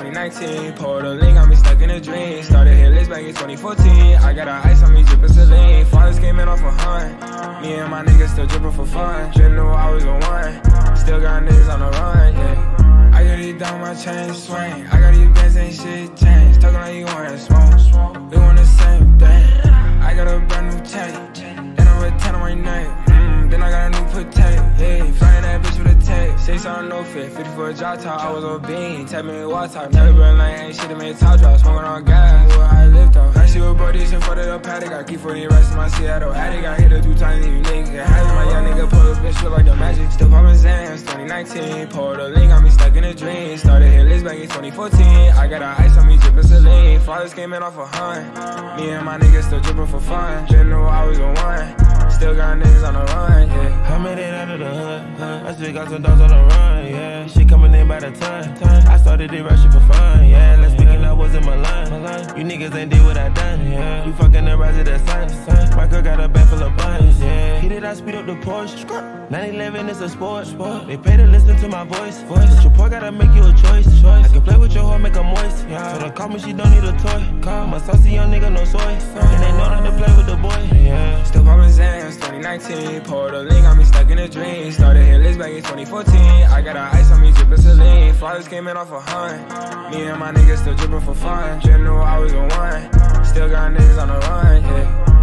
2019. Pulled a link, got me stuck in a dream. Started hit list back in 2014. I got a ice on me, drippin' CELINE. Fathers came in off a hunt. Me and my niggas still drippin' for fun. Didn't know I was the one. Still got niggas on the run, yeah. I got these down, my chain swing. I got these bands, ain't shit changed. Talkin' like you wanna smoke. We want the same thing. I got a brand new chain. Then I'm a 10 on my neck. Then I got a new Patek, yeah. Flying that bitch with a tape. 6 on no fit, 50 for a drop top. I was on bean, tap me in water top. Never been like ain't shit to make top drop. Smoking on gas, what I lift on. I see what bro this in front of the Patek. I keep 40 rest in my Seattle attic. I hit her 2 times, leave nigga. Has my young nigga pull a bitch, feel like the magic. Still poppin' Xans, 2019. Pulled a link, got me stuck in a dream. Started hit list back in 2014. I got a ice on me, drippin' CELINE. Fathers came in off a hunt. Me and my niggas still drippin' for fun. Didn't know I was the one. Still got niggas on the run, yeah. I made it out of the hood, I still got some dogs on the run, yeah. She coming in by the ton. I started it rushing for fun, yeah. Last weekend I was in Milan. You niggas ain't did what I done, yeah. You fucking the rise of the sun. My girl got a bag full of buns, yeah. Hit it, I speed up the Porsche. 911 is a sport. They pay to listen to my voice. But your boy gotta make you a choice. I can play with your heart, make her moist. So don't call me, she don't need a toy. I'm a saucy young nigga, no soy. And they know not to play with the boy, yeah. Still poppin' Xans, 2019. Pulled a link, got me stuck in a dream. Started hit list back in 2014. I got a ice on me, drippin' CELINE. Fathers came in off a hunt. Me and my niggas still drippin' for fun. Didn't know I was the one. Still got niggas on the run, yeah.